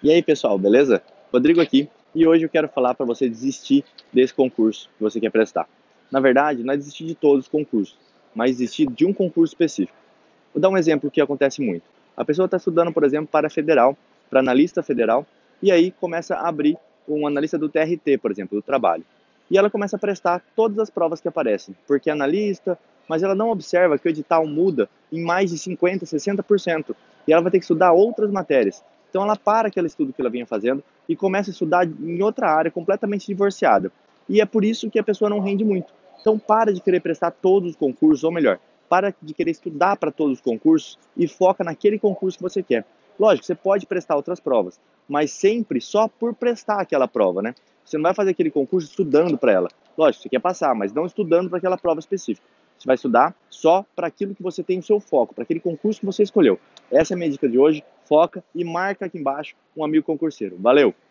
E aí, pessoal, beleza? Rodrigo aqui, e hoje eu quero falar para você desistir desse concurso que você quer prestar. Na verdade, não é desistir de todos os concursos, mas desistir de um concurso específico. Vou dar um exemplo que acontece muito. A pessoa está estudando, por exemplo, para federal, para analista federal, e aí começa a abrir um analista do TRT, por exemplo, do trabalho. E ela começa a prestar todas as provas que aparecem, porque é analista, mas ela não observa que o edital muda em mais de 50%, 60%, e ela vai ter que estudar outras matérias. Então ela para aquele estudo que ela vinha fazendo e começa a estudar em outra área completamente divorciada. E é por isso que a pessoa não rende muito. Então para de querer prestar todos os concursos, ou melhor, para de querer estudar para todos os concursos e foca naquele concurso que você quer. Lógico, você pode prestar outras provas, mas sempre só por prestar aquela prova, né? Você não vai fazer aquele concurso estudando para ela. Lógico, você quer passar, mas não estudando para aquela prova específica. Você vai estudar só para aquilo que você tem o seu foco, para aquele concurso que você escolheu. Essa é a minha dica de hoje. Foca e marca aqui embaixo um amigo concurseiro. Valeu!